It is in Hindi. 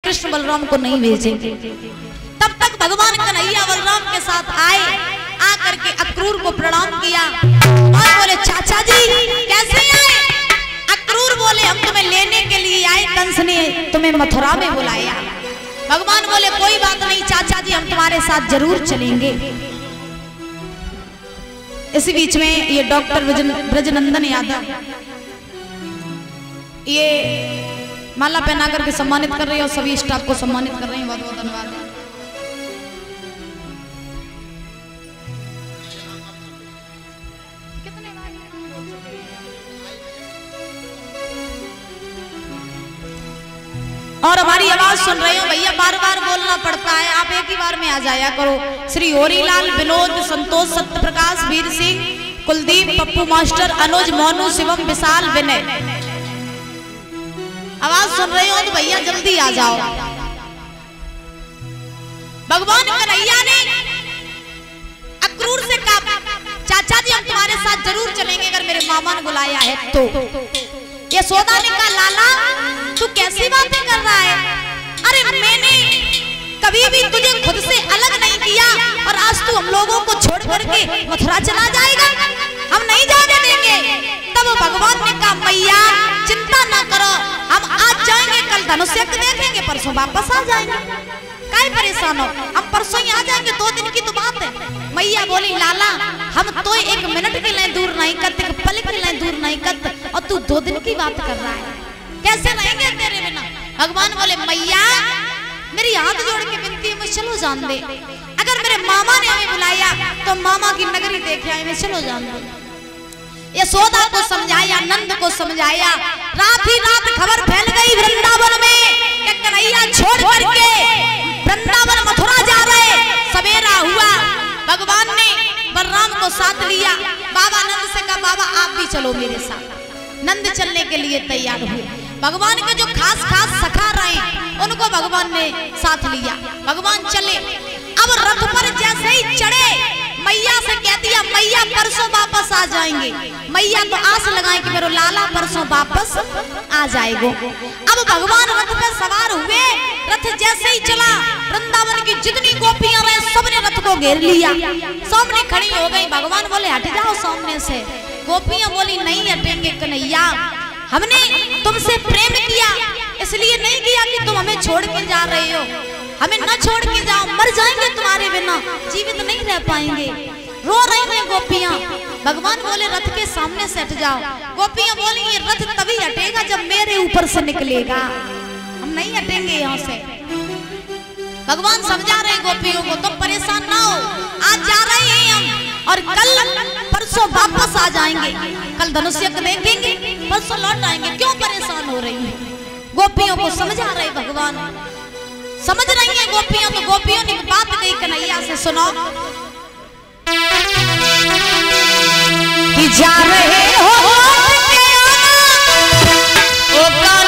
कृष्ण बलराम को नहीं भेजे। तब तक भगवान कन्हैया बलराम के साथ आए, आकर के अक्रूर को प्रणाम किया और बोले चाचा जी कैसे आए? अक्रूर बोले हम तुम्हें लेने के लिए आए, कंस ने तुम्हें मथुरा में बुलाया। भगवान बोले कोई बात नहीं चाचा जी, हम तुम्हारे साथ जरूर चलेंगे। इसी बीच में ये डॉक्टर ब्रजनंदन यादव ये माला पहना करके सम्मानित कर रही है और सभी स्टाफ को सम्मानित कर रही है। बहुत बहुत धन्यवाद। और हमारी आवाज सुन रहे हो भैया, बार बार बोलना पड़ता है, आप एक ही बार में आ जाया करो। श्री होरीलाल, विनोद, संतोष, सत्य प्रकाश, वीर सिंह, कुलदीप, पप्पू मास्टर, अनुज, मोनू, शिवम, विशाल, विनय, आवाज सुन रहे हो तो भैया जल्दी आ जाओ। भगवान कन्हैया ने अक्रूर से कहा चाचा जी हम तुम्हारे साथ जरूर चलेंगे अगर मेरे मामा ने बुलाया है तो। यशोदा ने कहा लाला तू कैसी बातें कर रहा है? अरे मैंने कभी भी तुझे खुद से अलग नहीं किया और आज तू हम लोगों को छोड़ करके मथुरा चला जाएगा, हम नहीं जाने देंगे। तब भगवान ने कहा मैया चिंता ना करो, हम आज जाएंगे, कल धनुष्य देखेंगे, परसों वापस आ जाएंगे, काहे परेशान हो, हम परसों ही आ जाएंगे, 2 दिन की तो बात है। मैया बोली लाला हम तो 1 मिनट के लिए दूर नहीं करते, पल के लिए दूर नहीं करते और तू 2 दिन की बात कर रहा है, कैसे रहेंगे तेरे बिना? भगवान बोले मैया मेरी हाथ जोड़ के विनती है, मैं चलो जान दे, अगर मेरे मामा ने हमें बुलाया तो मामा की नगरी देखे आए, मैं चलो जान दे। यशोदा को समझाया, नंद को समझाया, रात ही रात खबर फैल गई वृंदावन में कि कन्हैया छोड़ करके वृंदावन मथुरा जा रहे। सवेरा हुआ, भगवान ने बलराम को साथ लिया, बाबा नंद से कहा बाबा आप भी चलो मेरे साथ। नंद चलने के लिए तैयार हुए। भगवान के जो खास खास सखा रहे उनको भगवान ने साथ लिया, भगवान चले। अब रथ पर जैसे ही चढ़े मैया से कह दिया मैया परसों वापस आ जाएंगे। मैया तो आस लगाए कि मेरा लाला परसों वापस आ जाएगा। अब भगवान रथ पे सवार हुए, रथ जैसे ही चला वृंदावन की जितनी गोपियां रहे सबने रथ को घेर लिया, सामने खड़ी हो गई। भगवान बोले हट जाओ सामने से। गोपियां बोली नहीं हटेंगे कन्हैया, हमने तुमसे प्रेम किया इसलिए नहीं किया कि तुम हमें छोड़ के जा रहे हो, हमें न छोड़ के जाओ, मर जाएंगे तुम्हारे बिना, जीवित नहीं रह पाएंगे। रो रही हैं गोपियां। भगवान बोले रथ के सामने से हट जाओ। गोपियां बोली ये रथ तभी हटेगा जब मेरे ऊपर से निकलेगा, हम नहीं हटेंगे यहाँ से। भगवान समझा रहे गोपियों को तुम परेशान ना हो, आज जा रहे हैं हम और कल परसों वापस आ जाएंगे, कल धनुष्य देखेंगे, परसों लौट आएंगे, क्यों परेशान हो रही है? गोपियों को समझा रहे भगवान, समझ रही है गोपियां। तो गोपियों ने बात कही कन्हैया से, सुनो कि जा रहे हो ओ